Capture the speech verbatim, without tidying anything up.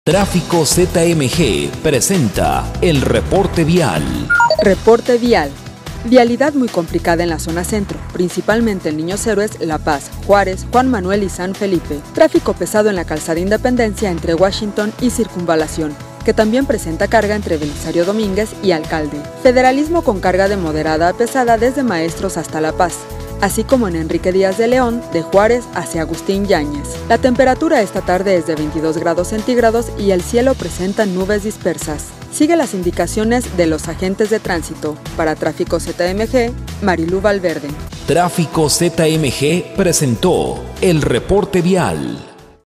Tráfico Z M G presenta el reporte vial. Reporte vial. Vialidad muy complicada en la zona centro, principalmente en Niños Héroes, La Paz, Juárez, Juan Manuel y San Felipe. Tráfico pesado en la calzada Independencia entre Washington y Circunvalación, que también presenta carga entre Belisario Domínguez y Alcalde. Federalismo con carga de moderada a pesada desde Maestros hasta La Paz, así como en Enrique Díaz de León, de Juárez hacia Agustín Yáñez. La temperatura esta tarde es de veintidós grados centígrados y el cielo presenta nubes dispersas. Sigue las indicaciones de los agentes de tránsito. Para Tráfico Z M G, Marilú Valverde. Tráfico Z M G presentó el reporte vial.